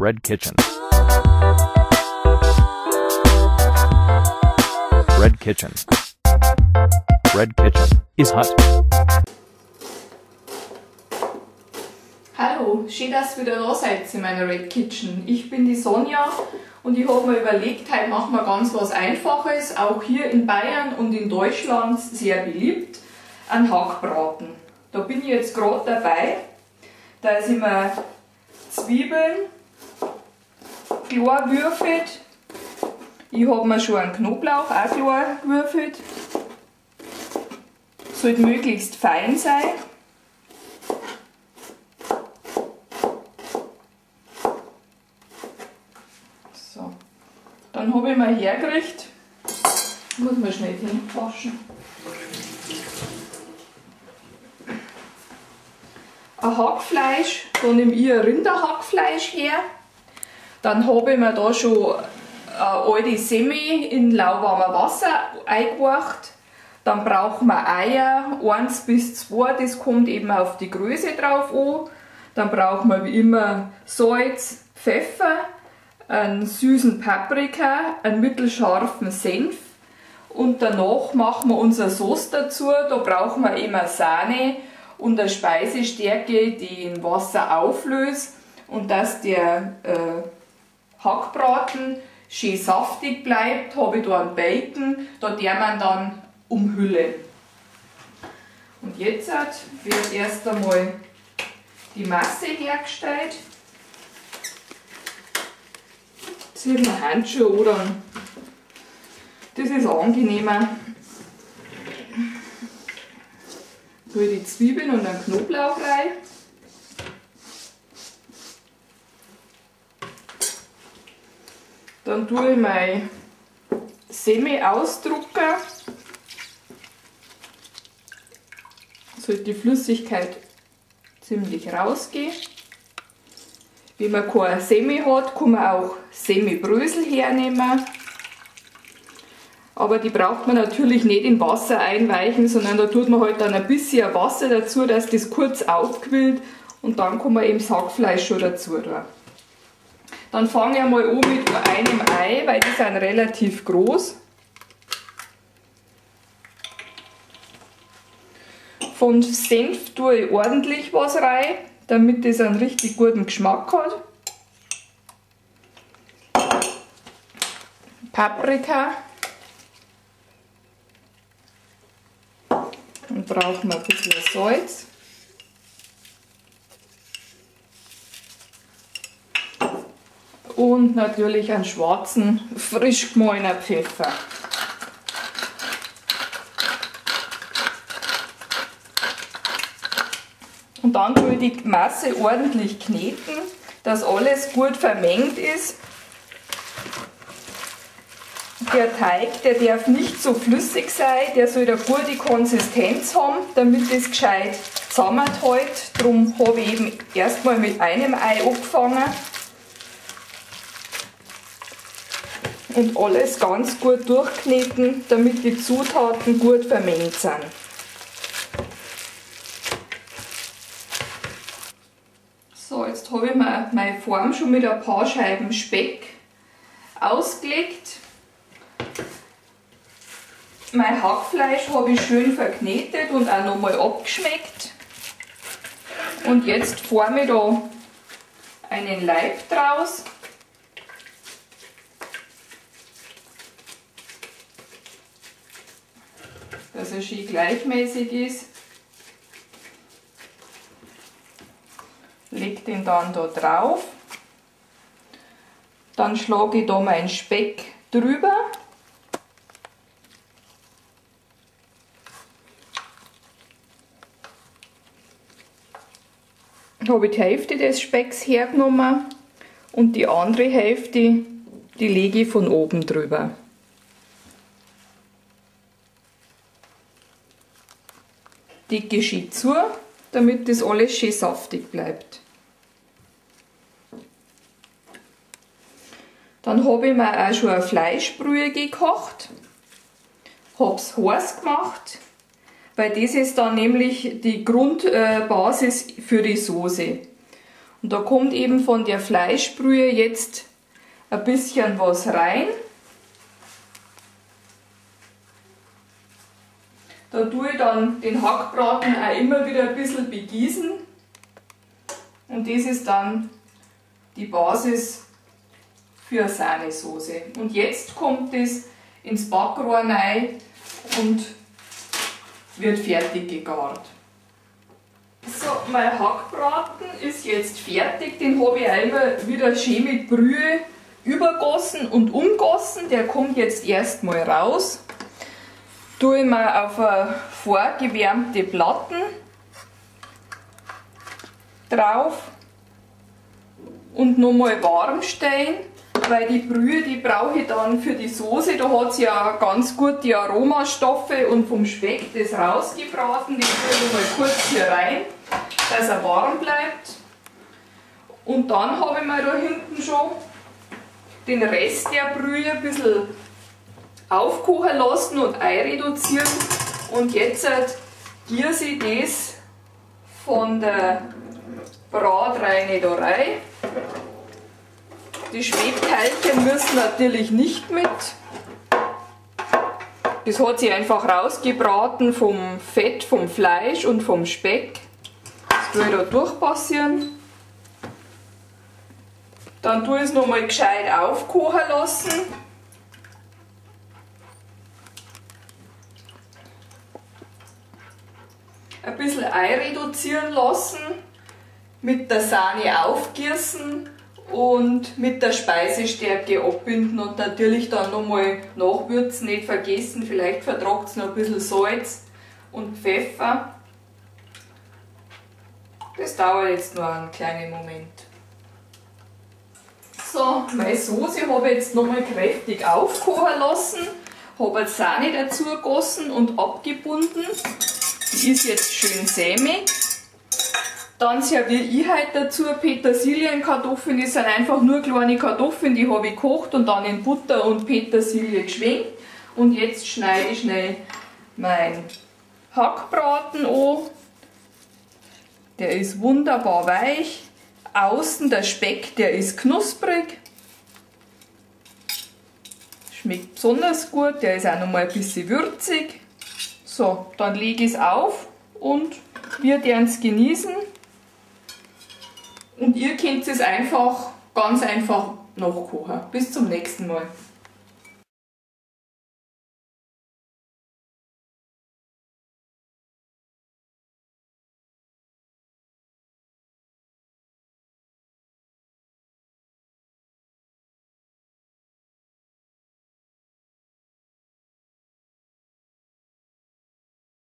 Red Kitchen. Red Kitchen. Red Kitchen is hot. Hallo, schön, dass ihr wieder da seid in meiner Red Kitchen. Ich bin die Sonja und ich habe mir überlegt, heute machen wir ganz was Einfaches, auch hier in Bayern und in Deutschland sehr beliebt, einen Hackbraten. Da bin ich jetzt gerade dabei, dass ich mir Zwiebeln klar würfelt. Ich habe mir schon einen Knoblauch auch klar gewürfelt. Sollte möglichst fein sein. So. Dann habe ich mir hergerichtet. Muss man schnell hinwaschen. Ein Hackfleisch, da nehme ich ein Rinderhackfleisch her. Dann habe ich mir da schon eine alte Semi in lauwarmer Wasser eingekocht. Dann brauchen wir Eier, 1 bis 2, das kommt eben auf die Größe drauf an. Dann brauchen wir wie immer Salz, Pfeffer, einen süßen Paprika, einen mittelscharfen Senf. Und danach machen wir unsere Sauce dazu. Da brauchen wir immer Sahne und eine Speisestärke, die in Wasser auflöst. Und dass der Hackbraten schön saftig bleibt, habe ich da einen Bacon, da der man dann umhüllen. Und jetzt wird erst einmal die Masse hergestellt. Ziehe ich mir Handschuhe oder das ist angenehmer. Tue die Zwiebeln und den Knoblauch rein. Dann tue ich meine Semi ausdrucken. Sollte die Flüssigkeit ziemlich rausgehen. Wenn man keine Semi hat, kann man auch Semi-Brösel hernehmen. Aber die braucht man natürlich nicht in Wasser einweichen, sondern da tut man halt dann ein bisschen Wasser dazu, dass das kurz aufquillt und dann kann man eben das Hackfleisch schon dazu tun. Dann fange ich mal an mit nur einem Ei, weil die sind relativ groß. Von Senf tue ich ordentlich was rein, damit das einen richtig guten Geschmack hat. Paprika. Dann brauchen wir ein bisschen Salz. Und natürlich einen schwarzen, frisch gemahlenen Pfeffer. Und dann tue ich die Masse ordentlich kneten, dass alles gut vermengt ist. Der Teig, der darf nicht so flüssig sein, der soll eine gute Konsistenz haben, damit es gescheit zusammenhält. Darum habe ich eben erstmal mit einem Ei angefangen. Und alles ganz gut durchkneten, damit die Zutaten gut vermengt sind. So, jetzt habe ich mir meine Form schon mit ein paar Scheiben Speck ausgelegt. Mein Hackfleisch habe ich schön verknetet und auch nochmal abgeschmeckt. Und jetzt forme ich da einen Laib draus. Dass er schön gleichmäßig ist. Leg den dann da drauf. Dann schlage ich da meinen Speck drüber. Habe ich die Hälfte des Specks hergenommen und die andere Hälfte, die lege ich von oben drüber. Decke schön zu, damit das alles schön saftig bleibt. Dann habe ich mir auch schon eine Fleischbrühe gekocht, habe es heiß gemacht, weil das ist dann nämlich die Grundbasis für die Soße. Und da kommt eben von der Fleischbrühe jetzt ein bisschen was rein. Da tue ich dann den Hackbraten auch immer wieder ein bisschen begießen. Und das ist dann die Basis für eine Sahnesoße. Und jetzt kommt es ins Backrohr rein und wird fertig gegart. So, mein Hackbraten ist jetzt fertig. Den habe ich einmal wieder schön mit Brühe übergossen und umgossen. Der kommt jetzt erstmal raus. Tue ich mal auf eine vorgewärmte Platten drauf und nochmal warm stellen, weil die Brühe, die brauche ich dann für die Soße. Da hat sie ja ganz gut die Aromastoffe und vom Speck das rausgebraten. Die tue ich nochmal kurz hier rein, dass er warm bleibt. Und dann habe ich mir da hinten schon den Rest der Brühe ein bisschen aufkochen lassen und einreduzieren. Und jetzt gieße ich das von der Bratreine da rein. Die Schwebteilchen müssen natürlich nicht mit. Das hat sich einfach rausgebraten vom Fett, vom Fleisch und vom Speck. Das tue ich da durchpassieren. Dann tue ich es nochmal gescheit aufkochen lassen. Ein bisschen einreduzieren lassen, mit der Sahne aufgießen und mit der Speisestärke abbinden und natürlich dann nochmal nachwürzen, nicht vergessen, vielleicht vertragt es noch ein bisschen Salz und Pfeffer. Das dauert jetzt nur einen kleinen Moment. So, meine Soße habe ich jetzt nochmal kräftig aufkochen lassen, habe Sahne dazu gegossen und abgebunden. Die ist jetzt schön sämig. Dann serviere ich heute dazu Petersilienkartoffeln. Das sind einfach nur kleine Kartoffeln, die habe ich gekocht und dann in Butter und Petersilie geschwenkt. Und jetzt schneide ich schnell meinen Hackbraten an. Der ist wunderbar weich. Außen der Speck, der ist knusprig. Schmeckt besonders gut, der ist auch noch mal ein bisschen würzig. So, dann lege ich es auf und wir werden es genießen. Und ihr könnt es einfach, ganz einfach nachkochen. Bis zum nächsten Mal.